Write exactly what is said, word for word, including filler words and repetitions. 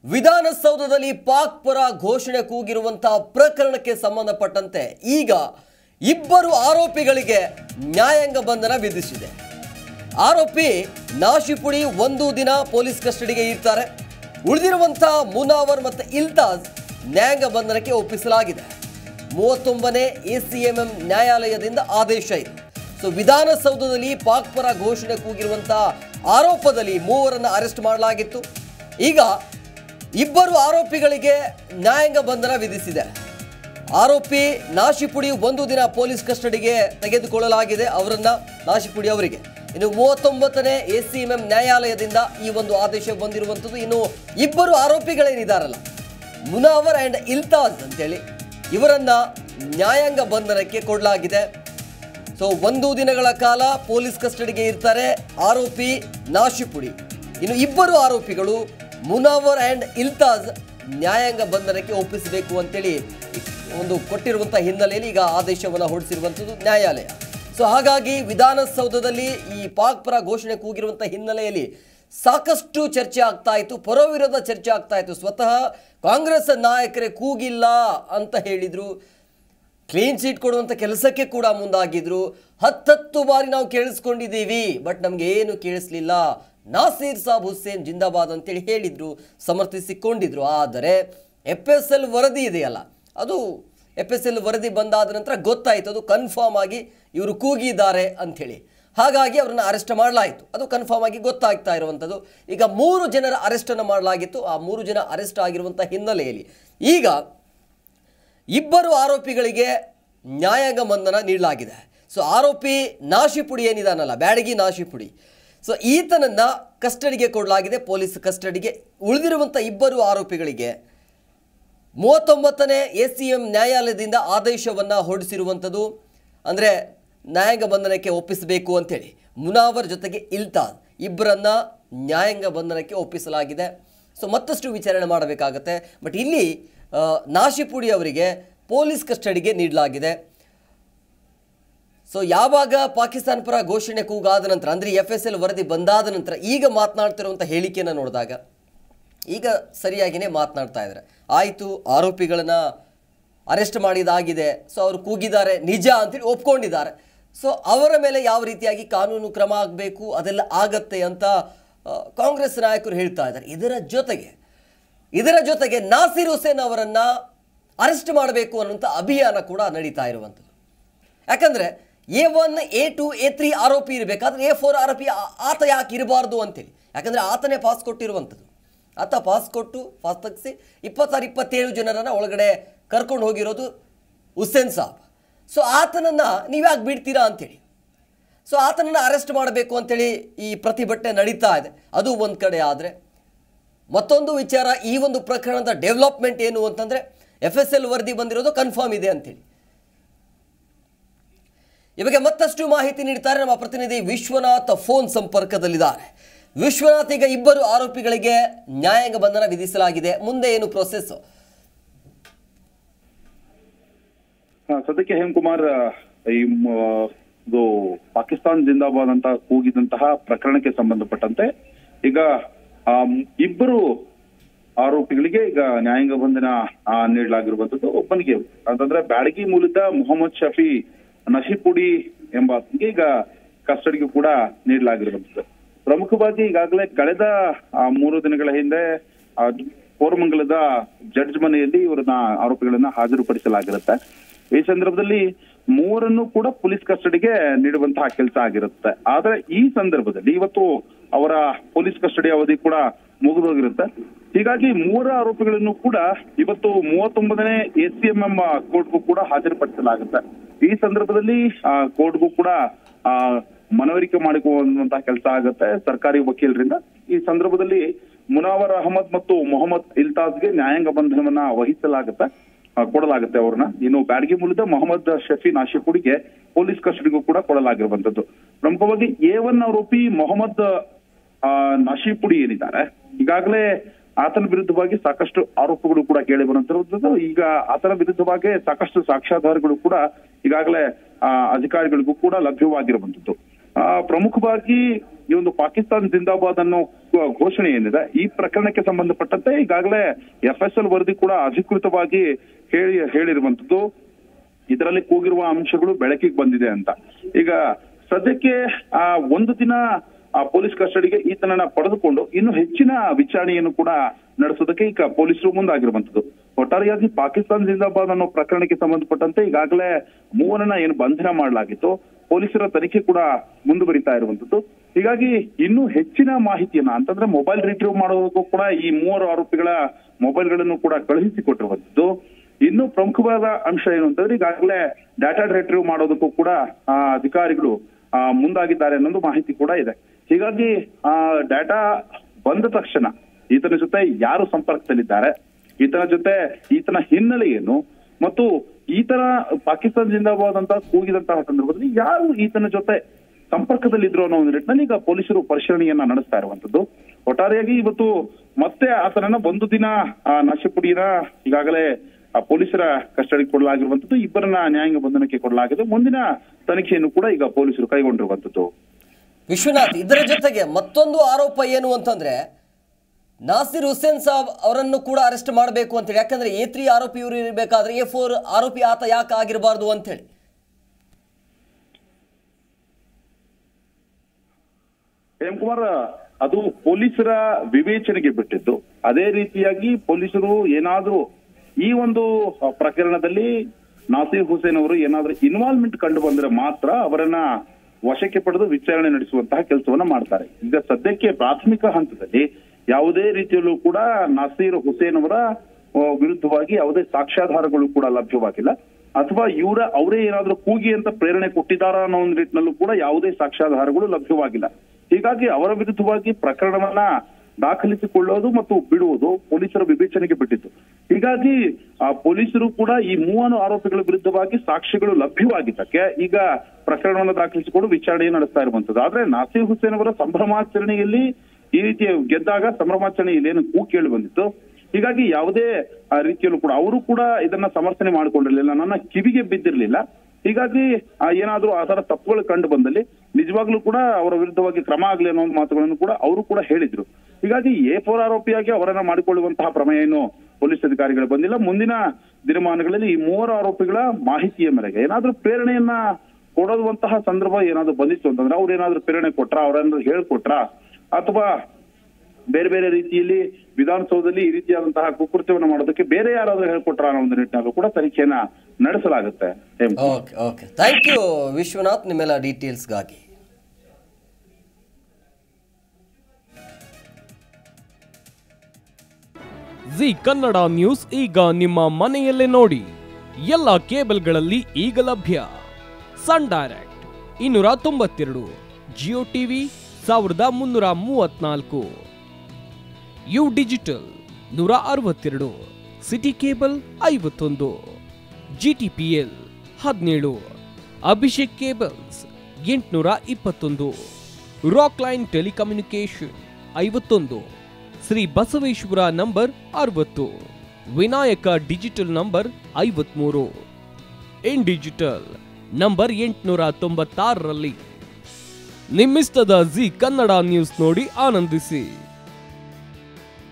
ವಿಧಾನಸೌಧದಲ್ಲಿ ಪಾಕ್ ಪರ ಘೋಷಣೆ ಕೂಗಿರುವಂತಹ ಪ್ರಕರಣಕ್ಕೆ ಸಂಬಂಧಪಟ್ಟಂತೆ ಈಗ ಇಬ್ಬರು ಆರೋಪಿಗಳಿಗೆ ನ್ಯಾಯಾಂಗ ಬಂಧನ ವಿಧಿಸಿದೆ. ಆರೋಪಿ ನಾಶಿಪುಡಿ ಒಂದು ದಿನ ಪೊಲೀಸ್ ಕಸ್ಟಡಿಗೆ ಇರ್ತಾರೆ. ಉಳಿದಿರುವಂತಹ ಮುನಾವರ್ ಮತ್ತು ಇಲ್ತಾಜ್ ನ್ಯಾಯಾಂಗ ಬಂಧನಕ್ಕೆ ಒಪ್ಪಿಸಲಾಗಿದೆ. ಮೂವತ್ತೊಂಬನೇ ಎಸಿಎಂಎಂ ನ್ಯಾಯಾಲಯದಿಂದ ಆದೇಶ ಇದೆ. ಸೊ ವಿಧಾನಸೌಧದಲ್ಲಿ ಪಾಕ್ ಪರ ಘೋಷಣೆ ಕೂಗಿರುವಂತಹ ಆರೋಪದಲ್ಲಿ ಮೂವರನ್ನು ಅರೆಸ್ಟ್ ಮಾಡಲಾಗಿತ್ತು. ಈಗ ಇಬ್ಬರು ಆರೋಪಿಗಳಿಗೆ ನ್ಯಾಯಾಂಗ ಬಂಧನ ವಿಧಿಸಿದೆ. ಆರೋಪಿ ನಾಶಿಪುಡಿ ಒಂದು ದಿನ ಪೊಲೀಸ್ ಕಸ್ಟಡಿಗೆ ತೆಗೆದುಕೊಳ್ಳಲಾಗಿದೆ ಅವರನ್ನ, ನಾಶಿಪುಡಿ ಅವರಿಗೆ. ಇನ್ನು ಮೂವತ್ತೊಂಬತ್ತನೇ ಎಸಿಎಂಎಂ ನ್ಯಾಯಾಲಯದಿಂದ ಈ ಒಂದು ಆದೇಶ ಬಂದಿರುವಂಥದ್ದು. ಇನ್ನು ಇಬ್ಬರು ಆರೋಪಿಗಳೇನಿದಾರಲ್ಲ, ಮುನಾವರ್ ಆ್ಯಂಡ್ ಇಲ್ತಾಜ್ ಅಂತೇಳಿ, ಇವರನ್ನ ನ್ಯಾಯಾಂಗ ಬಂಧನಕ್ಕೆ ಕೊಡಲಾಗಿದೆ. ಸೊ ಒಂದು ದಿನಗಳ ಕಾಲ ಪೊಲೀಸ್ ಕಸ್ಟಡಿಗೆ ಇರ್ತಾರೆ ಆರೋಪಿ ನಾಶಿಪುಡಿ. ಇನ್ನು ಇಬ್ಬರು ಆರೋಪಿಗಳು ಮುನಾವರ್ ಆ್ಯಂಡ್ ಇಲ್ತಾಜ್ ನ್ಯಾಯಾಂಗ ಬಂಧನಕ್ಕೆ ಒಪ್ಪಿಸಬೇಕು ಅಂತೇಳಿ ಒಂದು ಕೊಟ್ಟಿರುವಂಥ ಹಿನ್ನೆಲೆಯಲ್ಲಿ ಈಗ ಆದೇಶವನ್ನು ಹೊರಡಿಸಿರುವಂಥದ್ದು ನ್ಯಾಯಾಲಯ. ಸೊ ಹಾಗಾಗಿ ವಿಧಾನಸೌಧದಲ್ಲಿ ಈ ಪಾಕ್ ಪರ ಘೋಷಣೆ ಕೂಗಿರುವಂಥ ಹಿನ್ನೆಲೆಯಲ್ಲಿ ಸಾಕಷ್ಟು ಚರ್ಚೆ ಆಗ್ತಾ ಇತ್ತು, ಪರವಿರೋಧ ಚರ್ಚೆ ಆಗ್ತಾ ಇತ್ತು. ಸ್ವತಃ ಕಾಂಗ್ರೆಸ್ ನಾಯಕರೇ ಕೂಗಿಲ್ಲ ಅಂತ ಹೇಳಿದರು, ಕ್ಲೀನ್ ಚೀಟ್ ಕೊಡುವಂಥ ಕೆಲಸಕ್ಕೆ ಕೂಡ ಮುಂದಾಗಿದ್ರು. ಹತ್ತತ್ತು ಬಾರಿ ನಾವು ಕೇಳಿಸ್ಕೊಂಡಿದ್ದೀವಿ, ಬಟ್ ನಮಗೆ ಏನು ಕೇಳಿಸ್ಲಿಲ್ಲ, ನಾಸೀರ್ ಸಾಬ್ ಹುಸೇನ್ ಜಿಂದಾಬಾದ್ ಅಂತೇಳಿ ಹೇಳಿದ್ರು, ಸಮರ್ಥಿಸಿಕೊಂಡಿದ್ರು. ಆದರೆ ಎಫ್ ಎಸ್ ಎಲ್ ವರದಿ ಇದೆಯಲ್ಲ, ಅದು ಎಫ್ ಎಸ್ ಎಲ್ ವರದಿ ಬಂದಾದ ನಂತರ ಗೊತ್ತಾಯಿತು ಅದು ಕನ್ಫರ್ಮ್ ಆಗಿ ಇವರು ಕೂಗಿದ್ದಾರೆ ಅಂಥೇಳಿ. ಹಾಗಾಗಿ ಅವರನ್ನು ಅರೆಸ್ಟ್ ಮಾಡಲಾಯಿತು. ಅದು ಕನ್ಫರ್ಮ್ ಆಗಿ ಗೊತ್ತಾಗ್ತಾ ಇರುವಂಥದ್ದು. ಈಗ ಮೂರು ಜನರ ಅರೆಸ್ಟನ್ನು ಮಾಡಲಾಗಿತ್ತು. ಆ ಮೂರು ಜನ ಅರೆಸ್ಟ್ ಆಗಿರುವಂಥ ಹಿನ್ನೆಲೆಯಲ್ಲಿ ಈಗ ಇಬ್ಬರು ಆರೋಪಿಗಳಿಗೆ ನ್ಯಾಯಾಂಗ ಬಂಧನ ನೀಡಲಾಗಿದೆ. ಸೊ ಆರೋಪಿ ನಾಶಿಪುಡಿ ಏನಿದಾನಲ್ಲ, ಬ್ಯಾಡಗಿ ನಾಶಿಪುಡಿ, ಸೊ ಈತನನ್ನು ಕಸ್ಟಡಿಗೆ ಕೊಡಲಾಗಿದೆ, ಪೊಲೀಸ್ ಕಸ್ಟಡಿಗೆ. ಉಳಿದಿರುವಂಥ ಇಬ್ಬರು ಆರೋಪಿಗಳಿಗೆ ಮೂವತ್ತೊಂಬತ್ತನೇ ಎ ಸಿ ಎಂ ನ್ಯಾಯಾಲಯದಿಂದ ಆದೇಶವನ್ನು ಹೊರಡಿಸಿರುವಂಥದ್ದು. ಅಂದರೆ ನ್ಯಾಯಾಂಗ ಬಂಧನಕ್ಕೆ ಒಪ್ಪಿಸಬೇಕು ಅಂಥೇಳಿ ಮುನಾವರ್ ಜೊತೆಗೆ ಇಲ್ತಾಜ್ ಇಬ್ಬರನ್ನು ನ್ಯಾಯಾಂಗ ಬಂಧನಕ್ಕೆ ಒಪ್ಪಿಸಲಾಗಿದೆ. ಸೊ ಮತ್ತಷ್ಟು ವಿಚಾರಣೆ ಮಾಡಬೇಕಾಗತ್ತೆ. ಬಟ್ ಇಲ್ಲಿ ನಾಶಿಪುಡಿ ಅವರಿಗೆ ಪೊಲೀಸ್ ಕಸ್ಟಡಿಗೆ ನೀಡಲಾಗಿದೆ. ಸೊ ಯಾವಾಗ ಪಾಕಿಸ್ತಾನ ಪರ ಘೋಷಣೆ ಕೂಗಾದ ನಂತರ, ಅಂದರೆ ಎಫ್ ಎಸ್ ಎಲ್ ವರದಿ ಬಂದಾದ ನಂತರ ಈಗ ಮಾತನಾಡ್ತಿರುವಂಥ ಹೇಳಿಕೆಯನ್ನು ನೋಡಿದಾಗ ಈಗ ಸರಿಯಾಗಿಯೇ ಮಾತನಾಡ್ತಾ ಇದ್ದಾರೆ. ಆಯಿತು, ಆರೋಪಿಗಳನ್ನು ಅರೆಸ್ಟ್ ಮಾಡಿದಾಗಿದೆ, ಸೊ ಅವರು ಕೂಗಿದ್ದಾರೆ ನಿಜ ಅಂತೇಳಿ ಒಪ್ಕೊಂಡಿದ್ದಾರೆ. ಸೊ ಅವರ ಮೇಲೆ ಯಾವ ರೀತಿಯಾಗಿ ಕಾನೂನು ಕ್ರಮ ಆಗಬೇಕು ಅದೆಲ್ಲ ಆಗತ್ತೆ ಅಂತ ಕಾಂಗ್ರೆಸ್ ನಾಯಕರು ಹೇಳ್ತಾ ಇದ್ದಾರೆ. ಇದರ ಜೊತೆಗೆ ಇದರ ಜೊತೆಗೆ ನಾಸೀರ್ ಹುಸೇನ್ ಅವರನ್ನು ಅರೆಸ್ಟ್ ಮಾಡಬೇಕು ಅನ್ನುವಂಥ ಅಭಿಯಾನ ಕೂಡ ನಡೀತಾ ಇರುವಂಥದ್ದು. ಯಾಕಂದರೆ A one A two A three ಆರೋಪಿ ಇರಬೇಕಾದ್ರೆ ಎ ಫೋರ್ ಆರೋಪಿ ಆತ ಯಾಕೆ ಇರಬಾರ್ದು ಅಂತೇಳಿ. ಯಾಕಂದರೆ ಆತನೇ ಪಾಸ್ ಕೊಟ್ಟಿರುವಂಥದ್ದು. ಆತ ಪಾಸ್ ಕೊಟ್ಟು ಪಾಸ್ ತೆಗೆಸಿ ಇಪ್ಪತ್ತಾರು ಇಪ್ಪತ್ತೇಳು ಜನರನ್ನು ಒಳಗಡೆ ಕರ್ಕೊಂಡು ಹೋಗಿರೋದು ಹುಸೇನ್ ಸಾಬ್. ಸೊ ಆತನನ್ನು ನೀವ್ಯಾಕೆ ಬಿಡ್ತೀರಾ ಅಂಥೇಳಿ, ಸೊ ಆತನನ್ನು ಅರೆಸ್ಟ್ ಮಾಡಬೇಕು ಅಂಥೇಳಿ ಈ ಪ್ರತಿಭಟನೆ ನಡೀತಾ ಇದೆ. ಅದು ಒಂದು ಕಡೆ. ಆದರೆ ಮತ್ತೊಂದು ವಿಚಾರ, ಈ ಒಂದು ಪ್ರಕರಣದ ಡೆವಲಪ್ಮೆಂಟ್ ಏನು ಅಂತಂದರೆ ಎಫ್ ಎಸ್ ಎಲ್ ವರದಿ ಬಂದಿರೋದು ಕನ್ಫರ್ಮ್ ಇದೆ ಅಂಥೇಳಿ. ಇವಾಗ ಮತ್ತಷ್ಟು ಮಾಹಿತಿ ನೀಡ್ತಾರೆ ನಮ್ಮ ಪ್ರತಿನಿಧಿ ವಿಶ್ವನಾಥ್, ಫೋನ್ ಸಂಪರ್ಕದಲ್ಲಿದ್ದಾರೆ. ವಿಶ್ವನಾಥ್, ಈಗ ಇಬ್ಬರು ಆರೋಪಿಗಳಿಗೆ ನ್ಯಾಯಾಂಗ ಬಂಧನ ವಿಧಿಸಲಾಗಿದೆ, ಮುಂದೆ ಏನು ಪ್ರೊಸೆಸ್? ಸದ್ಯಕ್ಕೆ ಹೇಮಕುಮಾರ್, ಈ ಪಾಕಿಸ್ತಾನ ಜಿಂದಾಬಾದ್ ಅಂತ ಕೂಗಿದಂತಹ ಪ್ರಕರಣಕ್ಕೆ ಸಂಬಂಧಪಟ್ಟಂತೆ ಈಗ ಇಬ್ಬರು ಆರೋಪಿಗಳಿಗೆ ಈಗ ನ್ಯಾಯಾಂಗ ಬಂಧನ ನೀಡಲಾಗಿರುವಂತದ್ದು. ಒಬ್ಬನಿಗೆ ಅಂತಂದ್ರೆ ಬ್ಯಾಡಗಿ ಮೂಲದ ಮೊಹಮ್ಮದ್ ಶಫಿ ನಶಿಪುಡಿ ಎಂಬಾತನಿಗೆ ಈಗ ಕಸ್ಟಡಿಗೂ ಕೂಡ ನೀಡಲಾಗಿರುವಂತದ್ದು. ಪ್ರಮುಖವಾಗಿ ಈಗಾಗಲೇ ಕಳೆದ ಮೂರು ದಿನಗಳ ಹಿಂದೆ ಕೋರಮಂಗಲದ ಜಡ್ಜ್ ಮನೆಯಲ್ಲಿ ಇವರನ್ನ ಆರೋಪಿಗಳನ್ನ ಹಾಜರುಪಡಿಸಲಾಗಿರುತ್ತೆ. ಈ ಸಂದರ್ಭದಲ್ಲಿ ಮೂವರನ್ನು ಕೂಡ ಪೊಲೀಸ್ ಕಸ್ಟಡಿಗೆ ನೀಡುವಂತಹ ಕೆಲಸ ಆಗಿರುತ್ತೆ. ಆದ್ರೆ ಈ ಸಂದರ್ಭದಲ್ಲಿ ಇವತ್ತು ಅವರ ಪೊಲೀಸ್ ಕಸ್ಟಡಿ ಅವಧಿ ಕೂಡ ಮುಗಿದೋಗಿರುತ್ತೆ. ಹೀಗಾಗಿ ಮೂವರ ಆರೋಪಿಗಳನ್ನು ಕೂಡ ಇವತ್ತು ಮೂವತ್ತೊಂಬತ್ತನೇ ಎಸ್ ಸಿ ಎಂ ಎಂ ಕೋರ್ಟ್ಗೂ ಕೂಡ ಹಾಜರುಪಡಿಸಲಾಗುತ್ತೆ. ಈ ಸಂದರ್ಭದಲ್ಲಿ ಕೋರ್ಟ್ಗೂ ಕೂಡ ಆ ಮನವರಿಕೆ ಮಾಡಿಕೊಳ್ಳುವಂತಹ ಕೆಲಸ ಆಗುತ್ತೆ ಸರ್ಕಾರಿ ವಕೀಲರಿಂದ. ಈ ಸಂದರ್ಭದಲ್ಲಿ ಮುನಾವರ್ ಅಹಮದ್ ಮತ್ತು ಮೊಹಮ್ಮದ್ ಇಲ್ತಾಜ್ಗೆ ನ್ಯಾಯಾಂಗ ಬಂಧನವನ್ನ ವಹಿಸಲಾಗುತ್ತೆ, ಕೊಡಲಾಗುತ್ತೆ ಅವ್ರನ್ನ. ಇನ್ನು ಬ್ಯಾಡಗಿ ಮೂಲದ ಮೊಹಮ್ಮದ್ ಶಫಿ ನಾಶಿಪುಡಿಗೆ ಪೊಲೀಸ್ ಕಸ್ಟಡಿಗೂ ಕೂಡ ಕೊಡಲಾಗಿರುವಂತದ್ದು. ಪ್ರಮುಖವಾಗಿ ಎ ಒನ್ ಆರೋಪಿ ಮೊಹಮ್ಮದ್ ನಾಶಿಪುಡಿ ಏನಿದ್ದಾರೆ, ಈಗಾಗಲೇ ಆತನ ವಿರುದ್ಧವಾಗಿ ಸಾಕಷ್ಟು ಆರೋಪಗಳು ಕೂಡ ಕೇಳಿ ಬರುವಂತದ್ದು. ಈಗ ಆತನ ವಿರುದ್ಧವಾಗಿ ಸಾಕಷ್ಟು ಸಾಕ್ಷ್ಯಾಧಾರಗಳು ಕೂಡ ಈಗಾಗಲೇ ಅಧಿಕಾರಿಗಳಿಗೂ ಕೂಡ ಲಭ್ಯವಾಗಿರುವಂತದ್ದು. ಪ್ರಮುಖವಾಗಿ ಈ ಒಂದು ಪಾಕಿಸ್ತಾನ್ ಜಿಂದಾಬಾದ್ ಅನ್ನೋ ಘೋಷಣೆ ಏನಿದೆ ಈ ಪ್ರಕರಣಕ್ಕೆ ಸಂಬಂಧಪಟ್ಟಂತೆ ಈಗಾಗಲೇ ಎಫ್ ಎಸ್ ಎಲ್ ವರದಿ ಕೂಡ ಅಧಿಕೃತವಾಗಿ ಹೇಳಿ ಹೇಳಿರುವಂತದ್ದು. ಇದರಲ್ಲಿ ಕೂಗಿರುವ ಅಂಶಗಳು ಬೆಳಕಿಗೆ ಬಂದಿದೆ ಅಂತ. ಈಗ ಸದ್ಯಕ್ಕೆ ಆ ಒಂದು ದಿನ ಆ ಪೊಲೀಸ್ ಕಸ್ಟಡಿಗೆ ಈತನನ್ನ ಪಡೆದುಕೊಂಡು ಇನ್ನು ಹೆಚ್ಚಿನ ವಿಚಾರಣೆಯನ್ನು ಕೂಡ ನಡೆಸೋದಕ್ಕೆ ಈಗ ಪೊಲೀಸರು ಮುಂದಾಗಿರುವಂತದ್ದು. ಒಟ್ಟಾರೆಯಾಗಿ ಪಾಕಿಸ್ತಾನ ಜಿಂದಾಬಾದ್ ಅನ್ನೋ ಪ್ರಕರಣಕ್ಕೆ ಸಂಬಂಧಪಟ್ಟಂತೆ ಈಗಾಗಲೇ ಮೂವರನ್ನ ಏನು ಬಂಧನ ಮಾಡಲಾಗಿತ್ತು, ಪೊಲೀಸರ ತನಿಖೆ ಕೂಡ ಮುಂದುವರಿತಾ ಇರುವಂತದ್ದು. ಹೀಗಾಗಿ ಇನ್ನೂ ಹೆಚ್ಚಿನ ಮಾಹಿತಿಯನ್ನ ಅಂತಂದ್ರೆ ಮೊಬೈಲ್ ರಿಟ್ರೀವ್ ಮಾಡೋದಕ್ಕೂ ಕೂಡ ಈ ಮೂವರು ಆರೋಪಿಗಳ ಮೊಬೈಲ್ಗಳನ್ನು ಕೂಡ ಕಳುಹಿಸಿಕೊಟ್ಟಿರುವಂತದ್ದು. ಇನ್ನು ಪ್ರಮುಖವಾದ ಅಂಶ ಏನು ಅಂತಂದ್ರೆ ಈಗಾಗಲೇ ಡಾಟಾ ರಿಟ್ರೀವ್ ಮಾಡೋದಕ್ಕೂ ಕೂಡ ಆ ಅಧಿಕಾರಿಗಳು ಆ ಮುಂದಾಗಿದ್ದಾರೆ ಅನ್ನೋದು ಮಾಹಿತಿ ಕೂಡ ಇದೆ. ಹೀಗಾಗಿ ಆ ಡಾಟಾ ಬಂದ ತಕ್ಷಣ ಈತನ ಜೊತೆ ಯಾರು ಸಂಪರ್ಕದಲ್ಲಿದ್ದಾರೆ, ಈತನ ಜೊತೆ ಈತನ ಹಿನ್ನೆಲೆ ಏನು ಮತ್ತು ಈತನ ಪಾಕಿಸ್ತಾನ ಜಿಂದಾಬಾದ್ ಅಂತ ಕೂಗಿದಂತಹ ಸಂದರ್ಭದಲ್ಲಿ ಯಾರು ಈತನ ಜೊತೆ ಸಂಪರ್ಕದಲ್ಲಿದ್ರು ಅನ್ನೋ ಒಂದು ನಿಟ್ಟಿನಲ್ಲಿ ಈಗ ಪೊಲೀಸರು ಪರಿಶೀಲನೆಯನ್ನ ನಡೆಸ್ತಾ ಇರುವಂತದ್ದು. ಒಟ್ಟಾರೆಯಾಗಿ ಇವತ್ತು ಮತ್ತೆ ಆತನನ್ನ ಒಂದು ದಿನ ಆ ನಾಶಿಪುಡಿನ ಈಗಾಗಲೇ ಆ ಪೊಲೀಸರ ಕಸ್ಟಡಿಗೆ ಕೊಡಲಾಗಿರುವಂತದ್ದು. ಇಬ್ಬರನ್ನ ನ್ಯಾಯಾಂಗ ಬಂಧನಕ್ಕೆ ಕೊಡಲಾಗಿದೆ. ಮುಂದಿನ ತನಿಖೆಯನ್ನು ಕೂಡ ಈಗ ಪೊಲೀಸರು ಕೈಗೊಂಡಿರುವಂತದ್ದು. ವಿಶ್ವನಾಥ್, ಇದರ ಜೊತೆಗೆ ಮತ್ತೊಂದು ಆರೋಪ ಏನು ಅಂತಂದ್ರೆ ನಾಸಿರ್ ಹುಸೇನ್ ಸಾಬ್ ಅವರನ್ನು ಕೂಡ ಅರೆಸ್ಟ್ ಮಾಡಬೇಕು ಅಂತೇಳಿ. ಯಾಕಂದ್ರೆ ಎ ತ್ರೀ ಆರೋಪಿ ಇವರು ಇರಬೇಕಾದ್ರೆ ಎ ಫೋರ್ ಆರೋಪಿ ಆತ ಯಾಕೆ ಆಗಿರಬಾರ್ದು ಅಂತ ಹೇಳಿ. ಎಂ ಕುಮಾರ್, ಅದು ಪೊಲೀಸರ ವಿವೇಚನೆಗೆ ಬಿಟ್ಟಿದ್ದು. ಅದೇ ರೀತಿಯಾಗಿ ಪೊಲೀಸರು ಏನಾದ್ರೂ ಈ ಒಂದು ಪ್ರಕರಣದಲ್ಲಿ ನಾಸಿರ್ ಹುಸೇನ್ ಅವರು ಏನಾದ್ರೂ ಇನ್ವಾಲ್ವ್ಮೆಂಟ್ ಕಂಡು ಬಂದ್ರೆ ಮಾತ್ರ ಅವರನ್ನ ವಶಕ್ಕೆ ಪಡೆದು ವಿಚಾರಣೆ ನಡೆಸುವಂತಹ ಕೆಲಸವನ್ನ ಮಾಡ್ತಾರೆ. ಈಗ ಸದ್ಯಕ್ಕೆ ಪ್ರಾಥಮಿಕ ಹಂತದಲ್ಲಿ ಯಾವುದೇ ರೀತಿಯಲ್ಲೂ ಕೂಡ ನಾಸಿರ್ ಹುಸೇನ್ ಅವರ ವಿರುದ್ಧವಾಗಿ ಯಾವುದೇ ಸಾಕ್ಷ್ಯಾಧಾರಗಳು ಕೂಡ ಲಭ್ಯವಾಗಿಲ್ಲ, ಅಥವಾ ಇವರ ಅವರೇ ಏನಾದ್ರೂ ಕೂಗಿ ಅಂತ ಪ್ರೇರಣೆ ಕೊಟ್ಟಿದ್ದಾರಾ ಅನ್ನೋ ಒಂದು ನಿಟ್ಟಿನಲ್ಲೂ ಕೂಡ ಯಾವುದೇ ಸಾಕ್ಷ್ಯಾಧಾರಗಳು ಲಭ್ಯವಾಗಿಲ್ಲ. ಹೀಗಾಗಿ ಅವರ ವಿರುದ್ಧವಾಗಿ ಪ್ರಕರಣವನ್ನ ದಾಖಲಿಸಿಕೊಳ್ಳೋದು ಮತ್ತು ಬಿಡುವುದು ಪೊಲೀಸರ ವಿವೇಚನೆಗೆ ಬಿಟ್ಟಿತ್ತು. ಹೀಗಾಗಿ ಆ ಪೊಲೀಸರು ಕೂಡ ಈ ಮೂವರು ಆರೋಪಿಗಳ ವಿರುದ್ಧವಾಗಿ ಸಾಕ್ಷ್ಯಗಳು ಲಭ್ಯವಾಗಿದ್ದಕ್ಕೆ ಈಗ ಪ್ರಕರಣವನ್ನು ದಾಖಲಿಸಿಕೊಂಡು ವಿಚಾರಣೆ ನಡೆಸ್ತಾ ಇರುವಂತದ್ದು. ಆದ್ರೆ ನಾಸಿರ್ ಹುಸೇನ್ ಅವರ ಸಂಭ್ರಮಾಚರಣೆಯಲ್ಲಿ ಈ ರೀತಿಯ ಗೆದ್ದಾಗ ಸಂಭ್ರಮಾಚರಣೆಯಲ್ಲಿ ಏನು ಕೂ ಕೇಳಿ ಬಂದಿತ್ತು. ಹೀಗಾಗಿ ಯಾವುದೇ ರೀತಿಯಲ್ಲೂ ಕೂಡ ಅವರು ಕೂಡ ಇದನ್ನ ಸಮರ್ಥನೆ ಮಾಡಿಕೊಂಡಿರ್ಲಿಲ್ಲ, ನನ್ನ ಕಿವಿಗೆ ಬಿದ್ದಿರ್ಲಿಲ್ಲ. ಹೀಗಾಗಿ ಏನಾದ್ರೂ ಆ ತರ ತಪ್ಪುಗಳು ಕಂಡು ಬಂದಲ್ಲಿ ನಿಜವಾಗ್ಲೂ ಕೂಡ ಅವರ ವಿರುದ್ಧವಾಗಿ ಕ್ರಮ ಆಗ್ಲಿ ಅನ್ನೋ ಮಾತುಗಳನ್ನು ಕೂಡ ಅವರು ಕೂಡ ಹೇಳಿದ್ರು. ಹೀಗಾಗಿ ಎ ಫೋರ್ ಆರೋಪಿಯಾಗಿ ಅವರನ್ನ ಮಾಡಿಕೊಳ್ಳುವಂತಹ ಪ್ರಮೇಯ ಏನು ಪೊಲೀಸ್ ಅಧಿಕಾರಿಗಳು ಬಂದಿಲ್ಲ. ಮುಂದಿನ ದಿನಮಾನಗಳಲ್ಲಿ ಈ ಮೂವರು ಆರೋಪಿಗಳ ಮಾಹಿತಿಯ ಮೇರೆಗೆ ಏನಾದ್ರೂ ಪ್ರೇರಣೆಯನ್ನ ಕೊಡುವಂತಹ ಸಂದರ್ಭ ಏನಾದ್ರು ಬಂದಿತ್ತು ಅಂತಂದ್ರೆ ಅವ್ರು ಏನಾದ್ರು ಪ್ರೇರಣೆ ಕೊಟ್ರ, ಅವರನ್ನು ಹೇಳ್ಕೊಟ್ರ, ಅಥವಾ ಬೇರೆ ಬೇರೆ ರೀತಿಯಲ್ಲಿ ವಿಧಾನಸೌಧದಲ್ಲಿ ಈ ರೀತಿಯಾದಂತಹ ಕುಕೃತ್ಯವನ್ನು ಮಾಡೋದಕ್ಕೆ ಬೇರೆ ಯಾರಾದ್ರೂ ಹೇಳ್ಕೊಟ್ರ ಅನ್ನೋ ಒಂದು ನಿಟ್ಟಿನಲ್ಲೂ ಕೂಡ ತನಿಖೆಯನ್ನ ನಡೆಸಲಾಗುತ್ತೆ. Okay okay thank you Vishwanath, ನಿಮ್ಮೆಲ್ಲ ಡೀಟೇಲ್ಸ್ಗಾಗಿ. ಜಿ ಕನ್ನಡ ನ್ಯೂಸ್ ಈಗ ನಿಮ್ಮ ಮನೆಯಲ್ಲೇ ನೋಡಿ. ಎಲ್ಲ ಕೇಬಲ್ಗಳಲ್ಲಿ ಈಗ ಲಭ್ಯ. ಸನ್ ಡೈರೆಕ್ಟ್ ಇನ್ನೂರ ತೊಂಬತ್ತೆರಡು, ಜಿಯೋ ಟಿವಿ ಸಾವಿರದ ಮುನ್ನೂರ ಮೂವತ್ನಾಲ್ಕು, ಯು ಡಿಜಿಟಲ್ ನೂರ ಅರವತ್ತೆರಡು, ಸಿಟಿ ಕೇಬಲ್ ಐವತ್ತೊಂದು, ಜಿಟಿಪಿಎಲ್ ಹದಿನೇಳು, ಅಭಿಷೇಕ್ ಕೇಬಲ್ಸ್ ಎಂಟುನೂರ ಇಪ್ಪತ್ತೊಂದು, ರಾಕ್ ಲೈನ್ ಟೆಲಿಕಮ್ಯುನಿಕೇಶನ್ ಐವತ್ತೊಂದು, ಶ್ರೀ ಬಸವೇಶ್ವರ ನಂಬರ್ ಅರವತ್ತು, ವಿನಾಯಕ ಡಿಜಿಟಲ್ ನಂಬರ್ ಐವತ್ಮೂರು, ಇನ್ ಡಿಜಿಟಲ್ ನಂಬರ್ ಎಂಟುನೂರ ತೊಂಬತ್ತಾರರಲ್ಲಿ. ನಿಮ್ಮಿಸ್ತದ ಜಿ ಕನ್ನಡ ನ್ಯೂಸ್ ನೋಡಿ ಆನಂದಿಸಿ.